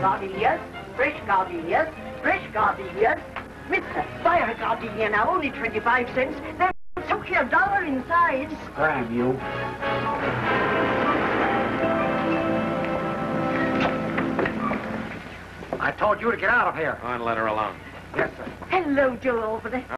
Gardenias, fresh gardenias, fresh gardenias. Mister, buy a gardenia now, only 25 cents. Then took you $1 inside. Grab you. I told you to get out of here. Go on, let her alone. Yes, sir. Hello, Joe over there.